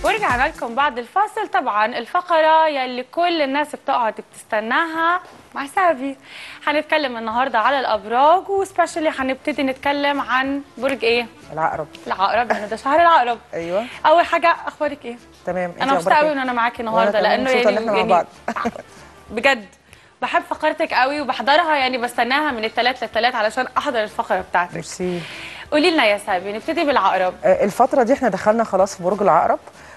ورجعنا لكم بعد الفاصل. طبعا الفقرة يلي كل الناس بتقعد بتستناها مع سافي. هنتكلم النهارده على الابراج، وسبيشالي هنبتدي نتكلم عن برج ايه؟ العقرب. العقرب، لانه ده شهر العقرب. ايوه. اول حاجه، اخبارك ايه؟ تمام. انا مبسوطه قوي ان انا معاكي النهارده، لانه يعني احنا مع بعض. بجد بحب فقرتك قوي وبحضرها، يعني بستناها من الثلاث للثلاث علشان احضر الفقره بتاعتك. ميرسي. قولي لنا يا سابي، نبتدي بالعقرب. الفتره دي احنا دخلنا خلاص في برج العقرب.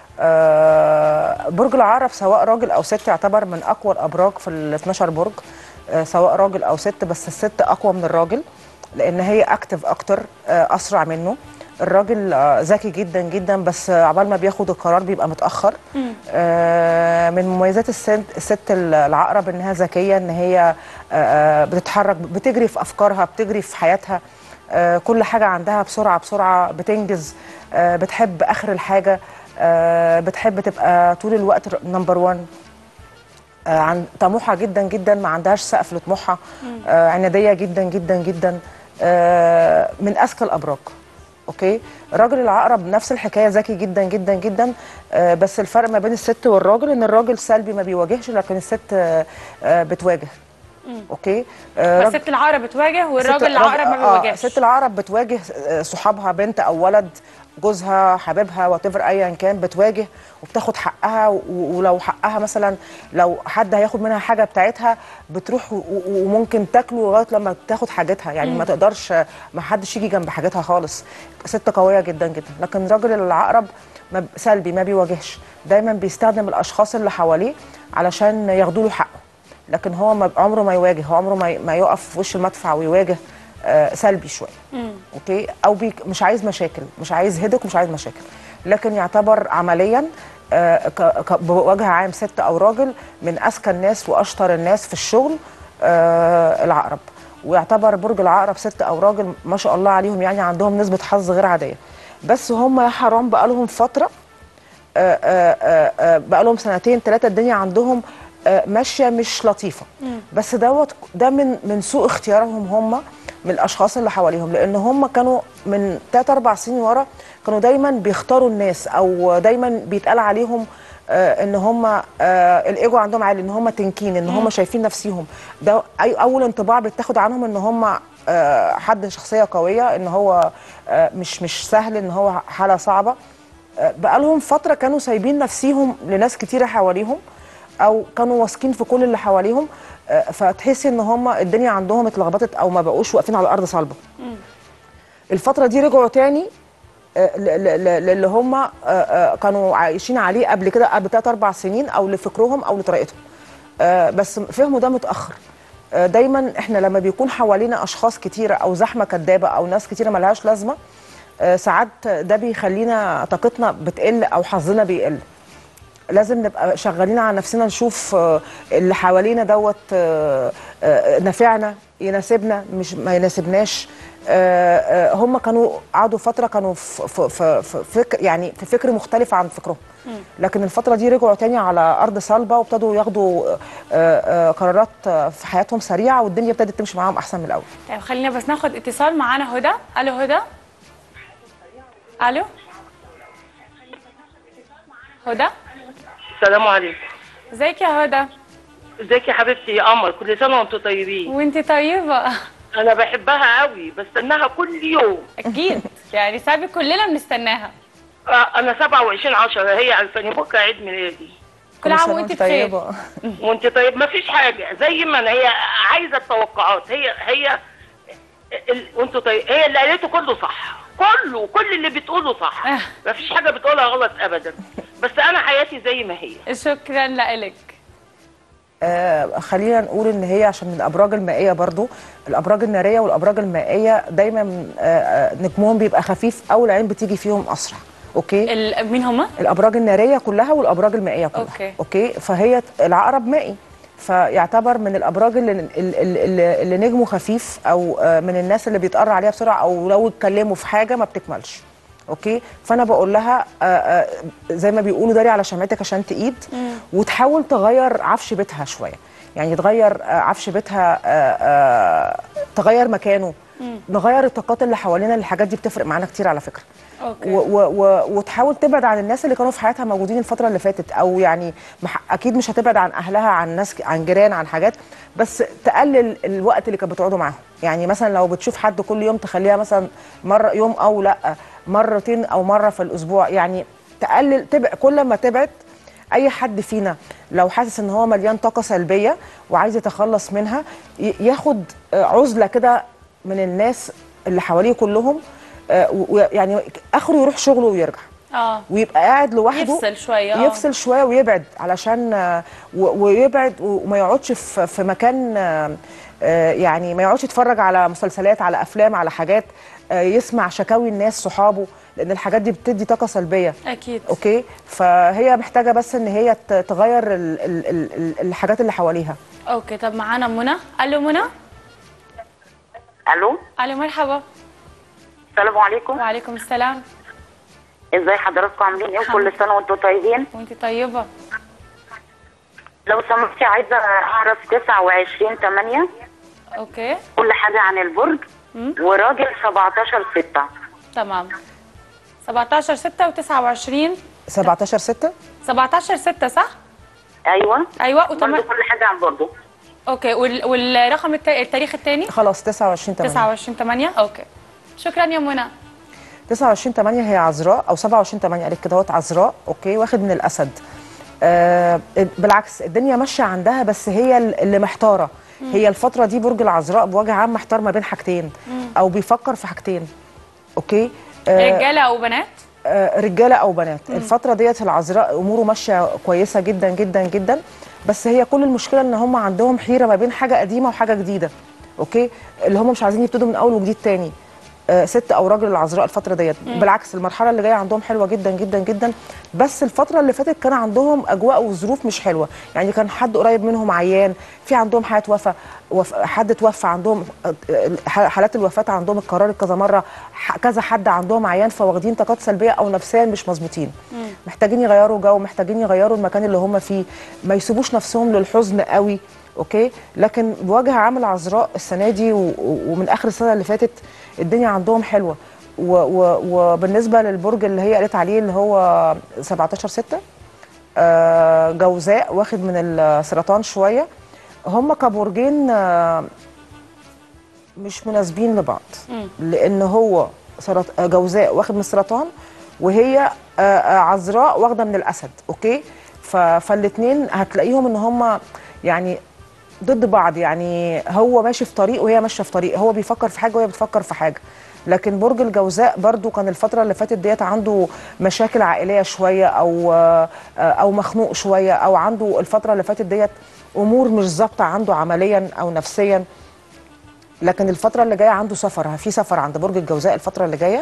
برج العقرب سواء راجل او ست يعتبر من اقوى الابراج في ال 12 برج. سواء راجل او ست، بس الست اقوى من الراجل لان هي اكتف اكتر، اسرع منه. الراجل ذكي جدا جدا، بس عبال ما بياخد القرار بيبقى متاخر. من مميزات الست العقرب انها ذكيه، ان هي بتتحرك، بتجري في افكارها، بتجري في حياتها. كل حاجه عندها بسرعه بسرعه، بتنجز. بتحب اخر الحاجه. بتحب تبقى طول الوقت نمبر 1. طموحه جدا جدا، ما عندهاش سقف لطموحها. عناديه جدا جدا جدا. من اذكى الابراج. اوكي. راجل العقرب نفس الحكايه، ذكي جدا جدا جدا. بس الفرق ما بين الست والراجل ان الراجل سلبي ما بيواجهش، لكن الست بتواجه. اوكي. بس ست العقرب بتواجه والراجل العقرب ما بيواجهش. ست العقرب بتواجه صحابها، بنت او ولد، جوزها، حبيبها، واتيفر ايا كان، بتواجه وبتاخد حقها. ولو حقها مثلا، لو حد هياخد منها حاجه بتاعتها، بتروح وممكن تاكله لغايه لما تاخد حاجتها. يعني ما تقدرش، ما حدش يجي جنب حاجتها خالص. ست قويه جدا جدا. لكن راجل العقرب سلبي، ما بيواجهش، دايما بيستخدم الاشخاص اللي حواليه علشان ياخدوا له حقه. لكن هو عمره ما يواجه، هو عمره ما يقف في وش المدفع ويواجه. سلبي شويه. اوكي. او مش عايز مشاكل، مش عايز هدك ومش عايز مشاكل. لكن يعتبر عمليا بوجه عام، ست او راجل، من اذكى الناس واشطر الناس في الشغل العقرب. ويعتبر برج العقرب ست او راجل ما شاء الله عليهم، يعني عندهم نسبه حظ غير عاديه. بس هم يا حرام بقى لهم فتره، بقى لهم سنتين 3 الدنيا عندهم ماشيه مش لطيفه. بس ده من سوء اختيارهم هم، من الاشخاص اللي حواليهم، لان هم كانوا من 3 4 سنين ورا كانوا دايما بيختاروا الناس، او دايما بيتقال عليهم ان هم الايجو عندهم عالي، ان هم تنكين، ان هم شايفين نفسيهم. ده اول انطباع بيتاخد عنهم، ان هم حد شخصيه قويه، ان هو مش سهل، ان هو حاله صعبه. بقالهم فتره كانوا سايبين نفسيهم لناس كتيره حواليهم، او كانوا واثقين في كل اللي حواليهم. فتحسي ان هم الدنيا عندهم اتلخبطت، او ما بقوش واقفين على الارض صلبه. الفتره دي رجعوا تاني اللي هم كانوا عايشين عليه قبل كده، قبل 3 4 سنين، او لفكرهم او لطريقتهم. بس فهموا ده متاخر. دايما احنا لما بيكون حوالينا اشخاص كتيره، او زحمه كدابه، او ناس كتيره ملهاش لازمه، ساعات ده بيخلينا طاقتنا بتقل او حظنا بيقل. لازم نبقى شغالين على نفسنا، نشوف اللي حوالينا دوت نافعنا، يناسبنا، مش ما يناسبناش. هم كانوا قعدوا فتره، كانوا في فكر، يعني في فكر مختلف عن فكرهم. لكن الفتره دي رجعوا تاني على ارض صلبه، وابتدوا ياخدوا قرارات في حياتهم سريعه، والدنيا ابتدت تمشي معاهم احسن من الاول. طيب خلينا بس ناخد اتصال. معانا هدى. الو هدى. الو هدى. السلام عليكم. ازيك يا هدى؟ ازيك يا حبيبتي يا قمر، كل سنه وانتم طيبين. وانت طيبه. انا بحبها قوي، بستناها كل يوم. اكيد يعني سابي كلنا بنستناها. انا 27/10 هي عارفاني، بكره عيد ميلادي. كل عام وانت بخير. وانت طيب. ما فيش حاجه زي ما انا، هي عايزه التوقعات، هي وانتوا طيب، هي اللي قالته كله صح، كل اللي بتقوله صح. ما فيش حاجه بتقولها غلط ابدا. بس انا حياتي زي ما هي. شكرا لك. خلينا نقول ان هي عشان من الابراج المائيه، برضو الابراج الناريه والابراج المائيه دايما نجمهم بيبقى خفيف، او العين بتيجي فيهم اسرع. اوكي. مين هما؟ الابراج الناريه كلها والابراج المائيه كلها. اوكي. فهي العقرب مائي، فيعتبر من الابراج اللي نجمه خفيف، او من الناس اللي بيتقرع عليها بسرعه، او لو اتكلموا في حاجه ما بتكملش. اوكي. فانا بقول لها زي ما بيقولوا داري على شمعتك عشان تقيد، وتحاول تغير عفش بيتها شويه. يعني تغير عفش بيتها، تغير مكانه، نغير الطاقات اللي حوالينا. الحاجات دي بتفرق معانا كتير على فكره. اوكي. وتحاول تبعد عن الناس اللي كانوا في حياتها موجودين الفتره اللي فاتت، او يعني اكيد مش هتبعد عن اهلها، عن ناس، عن جيران، عن حاجات، بس تقلل الوقت اللي كانت بتقعدوا معاهم. يعني مثلا لو بتشوف حد كل يوم تخليها مثلا مره يوم، او لا مرتين او مره في الاسبوع. يعني تقلل، كل ما تبعد. اي حد فينا لو حاسس ان هو مليان طاقه سلبيه وعايز يتخلص منها، ياخد عزله كده من الناس اللي حواليه كلهم، يعني اخره يروح شغله ويرجع، ويبقى قاعد لوحده، يفصل شويه، يفصل شويه ويبعد، علشان ويبعد وما يقعدش في مكان، يعني ما يقعدش يتفرج على مسلسلات، على افلام، على حاجات، يسمع شكاوي الناس صحابه، لان الحاجات دي بتدي طاقه سلبيه. اكيد. اوكي، فهي محتاجه بس ان هي تغير الحاجات اللي حواليها. اوكي. طب معانا منى. الو منى. الو. الو، مرحبا. السلام عليكم. وعليكم السلام. ازاي حضراتكم عاملين ايه؟ وكل سنه وانتم طيبين. وانت طيبه. لو سمحتي عايزه اعرف 29/8 اوكي كل حاجه عن البرج، وراجل 17/6. تمام. 17/6 و29. 17/6. 17/6 صح؟ ايوه وتمام. كل حاجه عن برضه. اوكي. والرقم التاريخ الثاني؟ خلاص 29/8. 29/8. اوكي. شكرا يا منى. 29/8 هي عذراء، او 27/8 قالت كده اهوت، عذراء. اوكي، واخد من الاسد. بالعكس الدنيا ماشيه عندها، بس هي اللي محتاره. هي الفتره دي برج العذراء بوجه عام محتار ما بين حاجتين، او بيفكر في حاجتين. اوكي، رجاله او بنات؟ رجاله او بنات. الفتره ديت العذراء اموره ماشيه كويسه جدا جدا جدا، بس هي كل المشكله ان هم عندهم حيره ما بين حاجه قديمه وحاجه جديده. اوكي، اللي هم مش عايزين يبتدوا من اول وجديد تاني. ست او راجل العذراء الفتره ديت. بالعكس المرحله اللي جايه عندهم حلوه جدا جدا جدا، بس الفتره اللي فاتت كان عندهم اجواء وظروف مش حلوه. يعني كان حد قريب منهم عيان، في عندهم حالة وفاه، حد توفى عندهم، حالات الوفاه عندهم اتكررت كذا مره، كذا حد عندهم عيان، فواخدين طاقات سلبيه او نفسيا مش مظبوطين. محتاجين يغيروا جو، محتاجين يغيروا المكان اللي هم فيه، ما يسيبوش نفسهم للحزن قوي. اوكي، لكن بوجه عام العذراء السنه دي ومن اخر السنه اللي فاتت الدنيا عندهم حلوه. وبالنسبه للبرج اللي هي قالت عليه اللي هو 17/6، جوزاء واخد من السرطان شويه. هم كبرجين مش مناسبين لبعض، لان هو جوزاء واخد من السرطان، وهي عذراء واخده من الاسد. اوكي، فالاثنين هتلاقيهم ان هم يعني ضد بعض. يعني هو ماشي في طريق وهي ماشيه في طريق، هو بيفكر في حاجه وهي بتفكر في حاجه. لكن برج الجوزاء برضو كان الفتره اللي فاتت ديت عنده مشاكل عائليه شويه، او مخنوق شويه، او عنده الفتره اللي فاتت ديت امور مش ظابطه عنده عمليا او نفسيا. لكن الفتره اللي جايه عنده سفر، في سفر عند برج الجوزاء الفتره اللي جايه،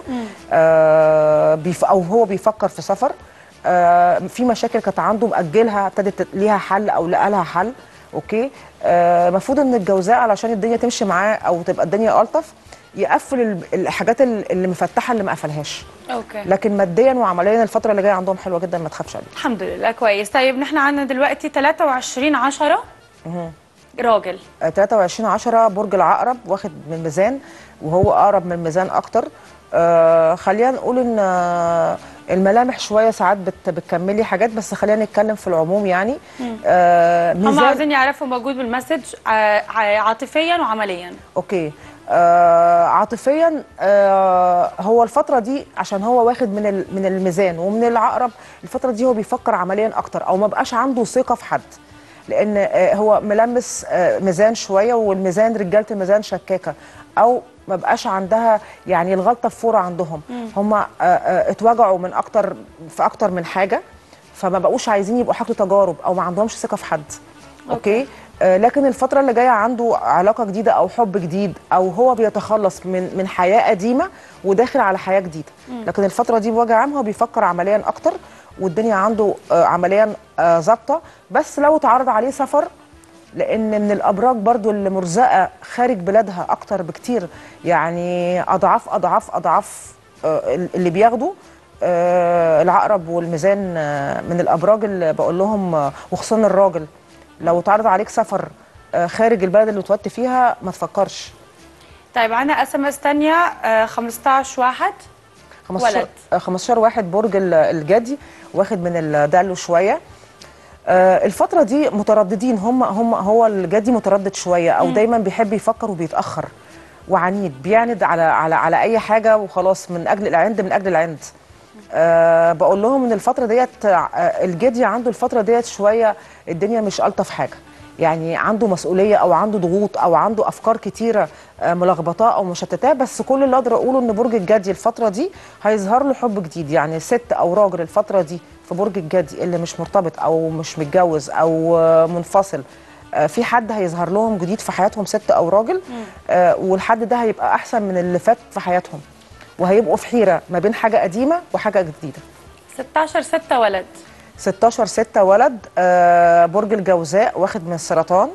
او هو بيفكر في سفر. في مشاكل كانت عنده مأجلها ابتدت ليها حل او لقى لها حل. اوكي، المفروض ان الجوزاء علشان الدنيا تمشي معاه او تبقى الدنيا الطف يقفل الحاجات اللي مفتحه اللي ما قفلهاش. اوكي. لكن ماديا وعمليا الفتره اللي جايه عندهم حلوه جدا، ما تخافش عليه. الحمد لله كويس. طيب نحن عندنا دلوقتي 23/10 راجل. 23/10 برج العقرب واخد من الميزان، وهو اقرب من الميزان اكتر. خلينا نقول ان الملامح شويه ساعات بتكملي حاجات، بس خلينا نتكلم في العموم. يعني هم عاوزين يعرفوا موجود بالمسج عاطفيا وعمليا. اوكي، عاطفيا هو الفتره دي عشان هو واخد من الميزان ومن العقرب، الفتره دي هو بيفكر عمليا اكتر، او ما بقاش عنده ثقه في حد، لان هو ملمس ميزان شويه، والميزان رجاله الميزان شكاكه، او ما بقاش عندها يعني الغلطه فوره عندهم. هم اتوجعوا من اكتر من حاجه، فما بقوش عايزين يبقوا حاجه تجارب، او ما عندهمش ثقه في حد. اوكي، لكن الفتره اللي جايه عنده علاقه جديده او حب جديد، او هو بيتخلص من حياه قديمه وداخل على حياه جديده. لكن الفتره دي بوجه عام هو بيفكر عمليا اكتر، والدنيا عنده عمليا ظابطه. بس لو اتعرض عليه سفر، لان من الابراج برضو اللي مرزقه خارج بلادها اكتر بكتير، يعني اضعاف اضعاف اضعاف اللي بياخدوا العقرب والميزان، من الابراج اللي بقول لهم، وخصوصا الراجل لو اتعرض عليك سفر خارج البلد اللي اتولدت فيها ما تفكرش. طيب عندنا اس ام اس ثانيه 15 واحد ولد. 15 واحد برج الجدي واخد من الدلو شويه. الفتره دي مترددين، هو الجدي متردد شويه، او دايما بيحب يفكر وبيتاخر وعنيد، بيعند على اي حاجه وخلاص، من اجل العند. بقول لهم ان الفتره ديت الجدي عنده الفتره ديت شويه الدنيا مش الطف حاجه، يعني عنده مسؤوليه او عنده ضغوط او عنده افكار كتيره ملخبطاه او مشتتاه. بس كل اللي اقدر اقوله ان برج الجدي الفتره دي هيظهر له حب جديد، يعني ست او راجل الفتره دي في برج الجدي اللي مش مرتبط او مش متجوز او منفصل، في حد هيظهر لهم جديد في حياتهم، ست او راجل، والحد ده هيبقى احسن من اللي فات في حياتهم، وهيبقوا في حيره ما بين حاجه قديمه وحاجه جديده. 16/6 ولد. 16/6 ولد، برج الجوزاء واخد من السرطان.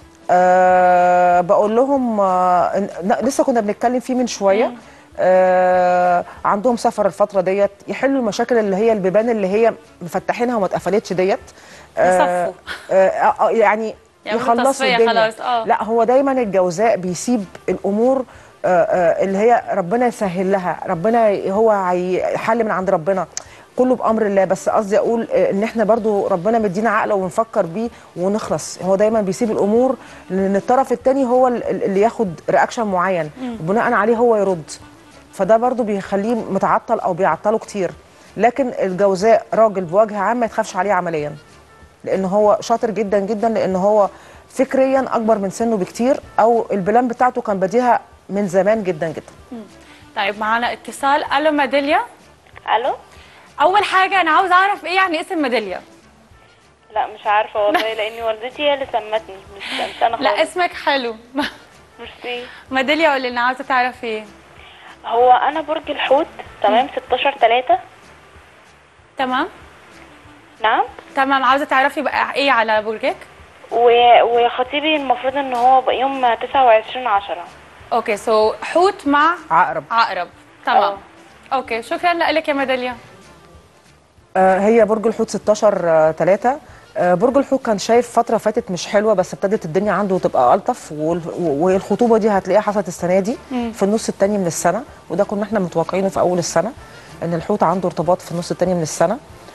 بقول لهم لسه كنا بنتكلم فيه من شويه، عندهم سفر الفتره ديت، يحلوا المشاكل اللي هي البيبان اللي هي مفتحينها وما اتقفلتش ديت، يصفوا يعني يخلصوا الدنيا. خلاص. لا، هو دايما الجوزاء بيسيب الامور اللي هي ربنا يسهل لها، ربنا هو هيحل من عند ربنا، كله بامر الله. بس قصدي اقول ان احنا برضو ربنا مدينا عقل ونفكر بيه ونخلص. هو دايما بيسيب الامور لان الطرف الثاني هو اللي ياخد رياكشن معين وبناء عليه هو يرد، فده برضو بيخليه متعطل او بيعطله كتير. لكن الجوزاء راجل بوجه عام ما يتخافش عليه عمليا، لان هو شاطر جدا جدا، لان هو فكريا اكبر من سنه بكتير، او البلان بتاعته كان بديها من زمان جدا جدا. طيب معانا اتصال. الو ميداليا. الو. اول حاجه انا عاوز اعرف ايه يعني اسم ميداليا. لا مش عارفه والله، لاني والدتي هي اللي سمتني، مش انا خالص. لا اسمك حلو. ميرسي. ميداليا قولي لنا، عاوزه تعرفي ايه؟ هو انا برج الحوت، تمام، 16/3. تمام نعم. تمام، عاوزه تعرفي بقى ايه على برجك؟ وخطيبي المفروض ان هو بقى يوم 29/10. اوكي، سو حوت مع عقرب. تمام. اوكي، شكرا لك يا ميداليا. هي برج الحوت 16/3. برج الحوت كان شايف فتره فاتت مش حلوه، بس ابتدت الدنيا عنده تبقى الطف، والخطوبه دي هتلاقيها حصلت السنه دي في النص الثاني من السنه، وده كنا احنا متوقعينه في اول السنه، ان الحوت عنده ارتباط في النص الثاني من السنه.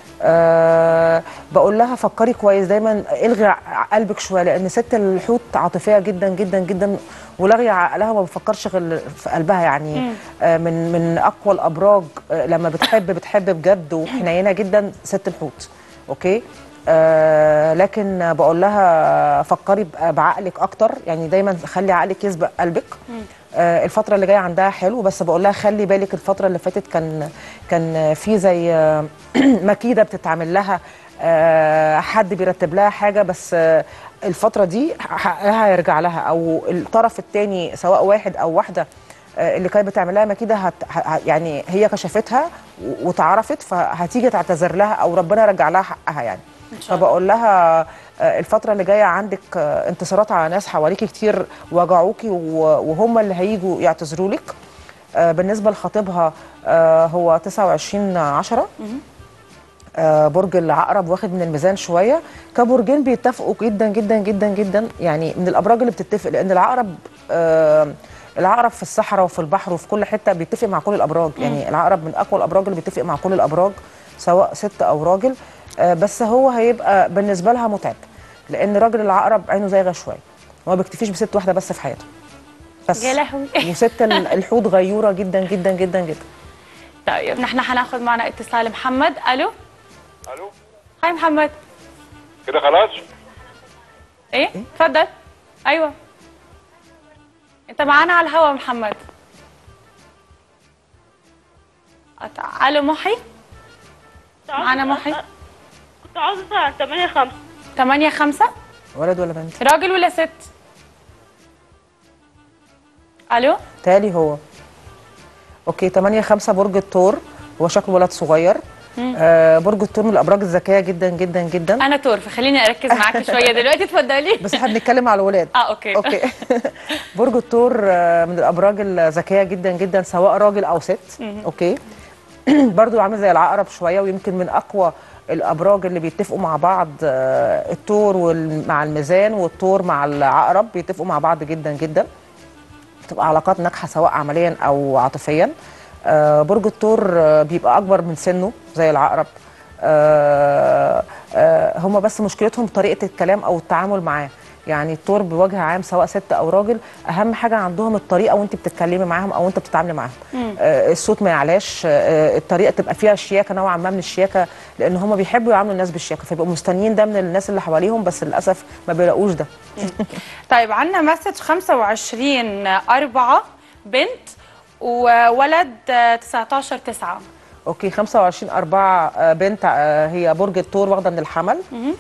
بقول لها فكري كويس، دايما الغي قلبك شويه، لان ست الحوت عاطفيه جدا جدا جدا، ولغي عقلها وما بتفكرش غير في قلبها، يعني من اقوى الابراج، لما بتحب بجد وحنينه جدا ست الحوت. اوكي. لكن بقول لها فكري بعقلك اكتر، يعني دايما خلي عقلك يسبق قلبك. الفتره اللي جايه عندها حلو، بس بقول لها خلي بالك الفتره اللي فاتت كان في زي مكيده بتتعمل لها، حد بيرتب لها حاجه، بس الفتره دي حقها هيرجع لها، او الطرف الثاني سواء واحد او واحده اللي كانت بتعمل لها مكيده يعني هي كشفتها وتعرفت، فهتيجي تعتذر لها او ربنا يرجع لها حقها يعني. فبقول لها الفترة اللي جاية عندك انتصارات على ناس حواليكي كتير وجعوكي، وهم اللي هيجوا يعتذروا لك. بالنسبة لخطيبها هو 29/10. برج العقرب واخد من الميزان شوية، كبرجين بيتفقوا جدا جدا جدا جدا، يعني من الأبراج اللي بتتفق، لأن العقرب في الصحراء وفي البحر وفي كل حتة بيتفق مع كل الأبراج، يعني العقرب من أقوى الأبراج اللي بيتفق مع كل الأبراج سواء ست أو راجل. بس هو هيبقى بالنسبه لها متعب، لان راجل العقرب عينه زايغه شويه، هو ما بيكتفيش بست واحده بس في حياته بس. يا لهوي. وست الحوت غيوره جدا جدا جدا جدا. طيب نحن هناخد معنا اتصال. محمد. الو. هاي محمد. كده خلاص؟ ايه اتفضل. ايوه انت معانا على الهوا محمد. الو محي. معانا محي. كنت عاوزة اسأل عن 8/5. 8/5. ولد ولا بنت؟ راجل ولا ست؟ الو. تالي هو. اوكي، 8/5 برج الثور، هو شكله ولد صغير. برج الثور من الابراج الذكيه جدا جدا جدا. انا ثور، فخليني اركز معاكي شويه دلوقتي، اتفضلي. بس احنا بنتكلم على الولاد. اوكي. برج الثور من الابراج الذكيه جدا جدا، سواء راجل او ست. اوكي. برضو عامل زي العقرب شويه، ويمكن من اقوى الابراج اللي بيتفقوا مع بعض. الثور مع الميزان والثور مع العقرب بيتفقوا مع بعض جدا جدا، بتبقى علاقات ناجحه سواء عمليا او عاطفيا. برج الثور بيبقى اكبر من سنه زي العقرب. هم بس مشكلتهم طريقه الكلام او التعامل معاه. يعني الثور بوجه عام سواء ست او راجل، اهم حاجه عندهم الطريقه وانت بتتكلمي معاهم او انت بتتعاملي معاهم. الصوت ما يعلاش، الطريقه تبقى فيها شياكه، نوعا ما من الشياكه، لان هم بيحبوا يعاملوا الناس بالشياكه، فيبقوا مستنيين ده من الناس اللي حواليهم، بس للاسف ما بيلاقوش ده. طيب عندنا مسج 25/4 بنت وولد 19/9. اوكي 25/4 بنت، هي برج الثور واخده من الحمل.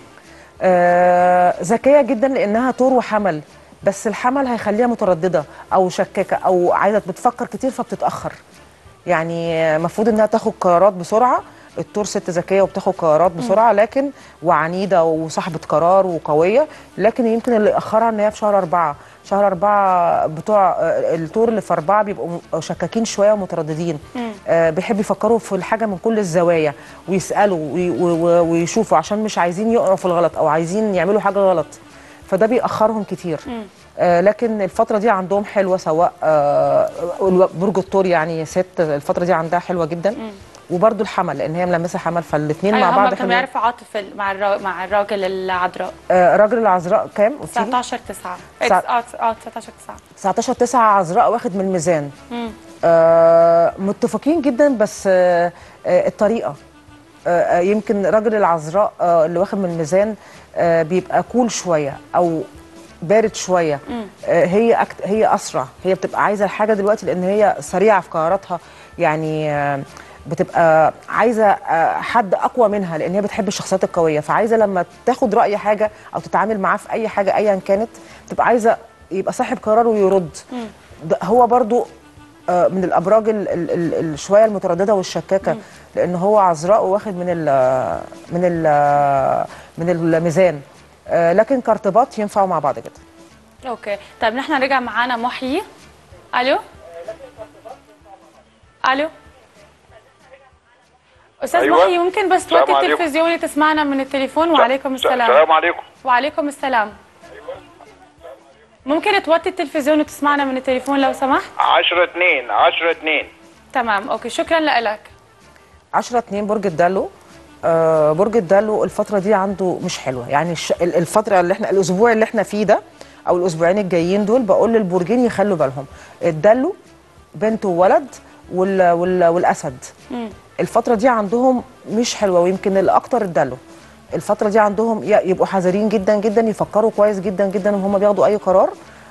ذكيه جدا لانها ثور وحمل، بس الحمل هيخليها متردده او شكاكه او عايزه بتفكر كتير فبتتاخر. يعني المفروض انها تاخد قرارات بسرعه. الثور ست ذكيه وبتاخد قرارات بسرعه، لكن وعنيده وصاحبه قرار وقويه، لكن يمكن اللي اخرها ان هي في شهر 4. شهر 4 بتوع الثور اللي في 4 بيبقوا شكاكين شويه ومترددين. بيحبوا يفكروا في الحاجه من كل الزوايا، ويسالوا ويشوفوا عشان مش عايزين يقعوا في الغلط او عايزين يعملوا حاجه غلط، فده بيأخرهم كتير. لكن الفتره دي عندهم حلوه، سواء برج الثور يعني ست الفتره دي عندها حلوه جدا. وبرده الحمل لان هي ملمسه حمل، فالاثنين مع بعض كانوا بيعرفوا عاطف مع الراجل العذراء. راجل العذراء كام؟ 19/9. 19/9 عذراء واخد من الميزان. متفقين جدا، بس الطريقه يمكن راجل العذراء اللي واخد من الميزان بيبقى كول شويه او بارد شويه. هي اسرع، هي بتبقى عايزه الحاجه دلوقتي لان هي سريعه في قراراتها. يعني بتبقى عايزه حد اقوى منها، لان هي بتحب الشخصيات القويه، فعايزه لما تاخد راي حاجه او تتعامل معاه في اي حاجه ايا كانت، بتبقى عايزه يبقى صاحب قرار ويرد. هو برضو من الابراج شويه المتردده والشكاكه، لان هو عذراء واخد من الميزان. لكن كارتباط ينفعوا مع بعض جدا. اوكي طيب نحن رجع معانا محيي. الو الو استاذ أيوة. محيي، ممكن بس توطي التلفزيون تسمعنا من التليفون؟ وعليكم السلام. السلام عليكم. وعليكم السلام. ممكن توطي التلفزيون وتسمعنا من التليفون لو سمحت؟ 10/2. تمام اوكي شكرا لك. 10/2 برج الدلو. برج الدلو الفترة دي عنده مش حلوة. يعني الفترة اللي احنا الأسبوع اللي احنا فيه ده أو الأسبوعين الجايين دول، بقول للبرجين يخلوا بالهم. الدلو بنت وولد والأسد. الفترة دي عندهم مش حلوة، ويمكن الأكتر الدلو. الفترة دي عندهم يبقوا حذرين جدا جدا، يفكروا كويس جدا جدا وهم بياخدوا أي قرار.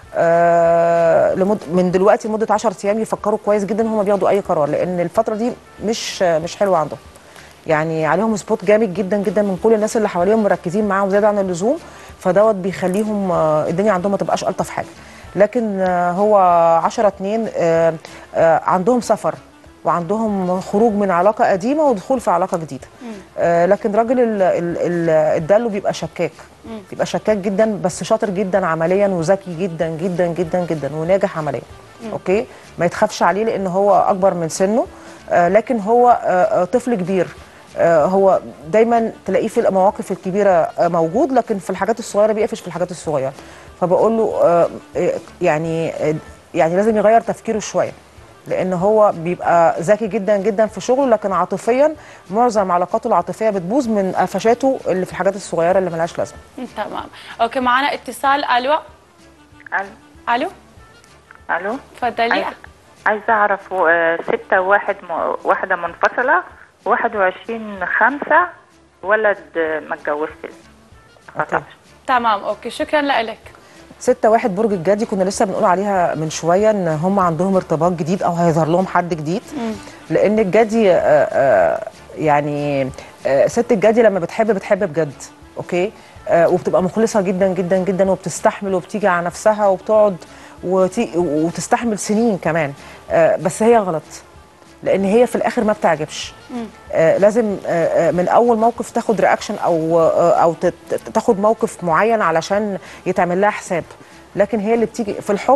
من دلوقتي لمدة 10 أيام يفكروا كويس جدا وهم بياخدوا أي قرار، لأن الفترة دي مش حلوة عندهم. يعني عليهم سبوت جامد جدا جدا من كل الناس اللي حواليهم، مركزين معاهم زياده عن اللزوم، فدوت بيخليهم الدنيا عندهم ما تبقاش الطف حاجه. لكن هو 10/2 عندهم سفر وعندهم خروج من علاقه قديمه ودخول في علاقه جديده. لكن راجل الدلو بيبقى شكاك، بيبقى شكاك جدا، بس شاطر جدا عمليا وذكي جدا جدا جدا جدا وناجح عمليا. اوكي ما يتخافش عليه لان هو اكبر من سنه، لكن هو طفل كبير. هو دايما تلاقيه في المواقف الكبيره موجود، لكن في الحاجات الصغيره بيقفش في الحاجات الصغيره. فبقول له يعني لازم يغير تفكيره شويه، لان هو بيبقى ذكي جدا جدا في شغله، لكن عاطفيا معظم علاقاته العاطفيه بتبوظ من قفشاته اللي في الحاجات الصغيره اللي ملهاش لازمه. تمام اوكي معانا اتصال. الو الو الو اتفضلي. عايزه اعرف 6 واحده منفصله 21/5 ولد ما اتجوزش. تمام اوكي شكرا لك. 6/1 برج الجدي، كنا لسه بنقول عليها من شويه ان هم عندهم ارتباط جديد او هيظهر لهم حد جديد. لان الجدي يعني ست الجدي لما بتحب بجد. اوكي وبتبقى مخلصه جدا جدا جدا، وبتستحمل وبتيجي على نفسها وبتقعد وتستحمل سنين كمان. بس هي غلط، لان هي في الاخر ما بتعجبش. لازم من اول موقف تاخد رياكشن او تاخد موقف معين علشان يتعمل لها حساب. لكن هي اللي بتيجي في الحب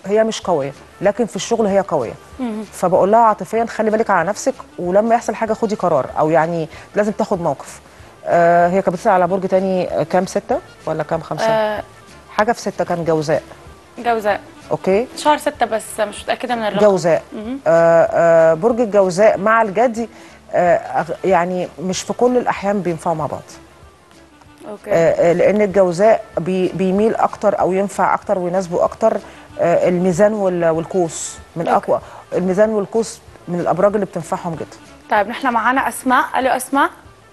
هي مش قويه، لكن في الشغل هي قويه. فبقول لها عاطفيا خلي بالك على نفسك، ولما يحصل حاجه خدي قرار، او يعني لازم تاخد موقف. هي كانت بتسال على برج تاني، كام 6 ولا كام 5؟ حاجه في 6 كان جوزاء. جوزاء. اوكي، شهر 6 بس مش متاكده من الرقم. جوزاء. برج الجوزاء مع الجدي يعني مش في كل الاحيان بينفعوا مع بعض. اوكي. لان الجوزاء بيميل اكتر او ينفع اكتر ويناسبه اكتر الميزان والقوس من اقوى. الميزان والقوس من الابراج اللي بتنفعهم جدا. طيب نحن معانا اسماء. الو اسماء.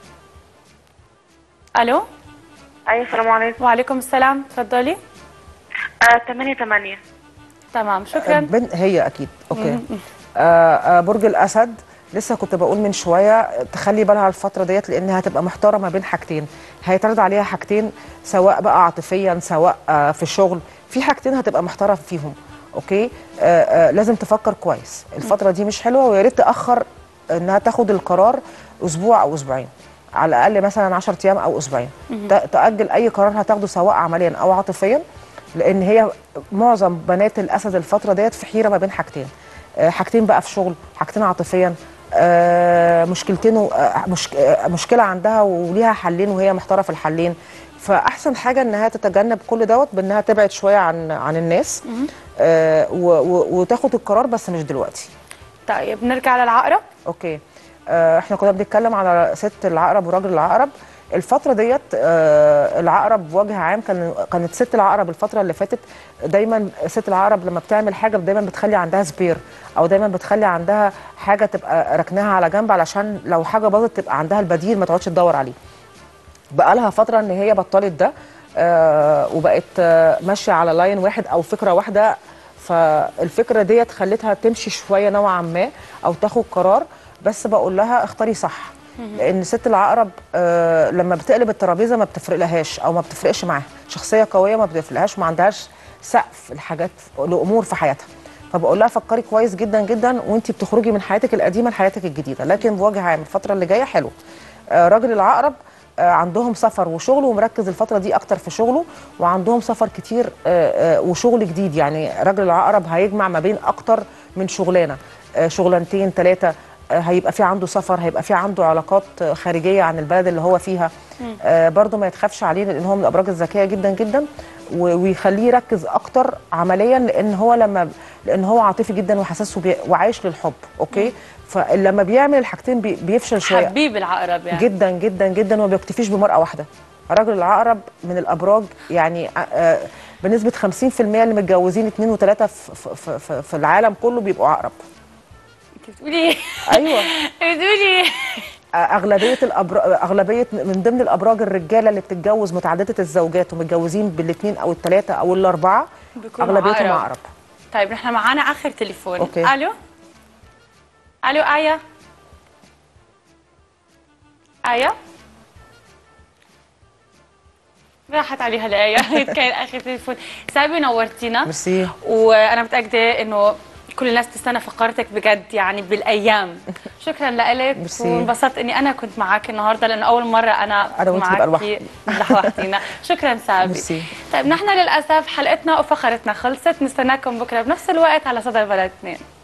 الو. ايوه السلام عليكم. وعليكم السلام، تفضلي. 8 تمام، شكرا. هي اكيد. اوكي. برج الاسد، لسه كنت بقول من شويه تخلي بالها الفتره ديت، لانها هتبقى محتاره ما بين حاجتين، هيتعرض عليها حاجتين، سواء بقى عاطفيا سواء في الشغل، في حاجتين هتبقى محتاره فيهم. اوكي. لازم تفكر كويس، الفتره دي مش حلوه، ويا ريت تاخر انها تاخد القرار اسبوع او اسبوعين، على الاقل مثلا 10 ايام او اسبوعين. تاجل اي قرار هتاخده سواء عمليا او عاطفيا، لان هي معظم بنات الاسد الفتره ديت في حيره ما بين حاجتين. حاجتين بقى في شغل، حاجتين عاطفيا، مشكلتين مشكله عندها وليها حلين وهي محتاره في الحلين. فاحسن حاجه انها تتجنب كل دوت بانها تبعد شويه عن الناس، وتاخد القرار، بس مش دلوقتي. طيب نرجع للعقرب. اوكي. احنا كنا بنتكلم على ست العقرب وراجل العقرب. الفترة ديت العقرب بوجه عام كانت ست العقرب الفترة اللي فاتت دايما، ست العقرب لما بتعمل حاجة دايما بتخلي عندها سبير، او دايما بتخلي عندها حاجة تبقى ركناها على جنب، علشان لو حاجة باظت تبقى عندها البديل ما تقعدش تدور عليه. بقى لها فترة ان هي بطلت ده، وبقت ماشية على لاين واحد او فكرة واحدة. فالفكرة ديت خلتها تمشي شوية نوعا ما او تاخد قرار، بس بقول لها اختاري صح، لان ست العقرب لما بتقلب الترابيزه ما بتفرقلهاش او ما بتفرقش معاها، شخصيه قويه ما بتفرقلهاش وما عندهاش سقف الحاجات لامور في حياتها. فبقول لها فكري كويس جدا جدا وانت بتخرجي من حياتك القديمه لحياتك الجديده، لكن بوجه عام الفتره اللي جايه حلو. راجل العقرب عندهم سفر وشغل، ومركز الفتره دي اكتر في شغله، وعندهم سفر كتير وشغل جديد. يعني راجل العقرب هيجمع ما بين اكتر من شغلانه، شغلانتين 3، هيبقى في عنده سفر، هيبقى في عنده علاقات خارجيه عن البلد اللي هو فيها. برضه ما يتخافش عليه، لان هو من الابراج الذكيه جدا جدا، ويخليه يركز اكتر عمليا، لان هو عاطفي جدا وحساس وعايش للحب. اوكي. فلما بيعمل الحاجتين بيفشل شويه. حبيب العقرب يعني جدا جدا جدا، وما بيكتفيش بمرأة واحده. راجل العقرب من الابراج يعني بنسبه 50% اللي متجوزين 2 و3 في العالم كله بيبقوا عقرب. انت بتقولي ايوه بتقولي اغلبيه من ضمن الابراج الرجاله اللي بتتجوز متعدده الزوجات ومتجوزين بالاثنين او الثلاثه او الاربعه اغلبيتهم عقرب. طيب نحن معانا اخر تليفون. أوكي. الو آية. آية راحت عليها الآية. كان آخر تليفون. سابي نورتينا. ميرسي. وأنا متأكدة إنه كل الناس تستنى فقرتك بجد يعني بالأيام. شكرا لك، وانبسطت إني أنا كنت معك النهارده، لأنه أول مرة أنا معك لوحدينا. شكرا سابي. ميرسي. طيب نحن للأسف حلقتنا وفقرتنا خلصت، نستناكم بكرة بنفس الوقت على صدى البلد 2.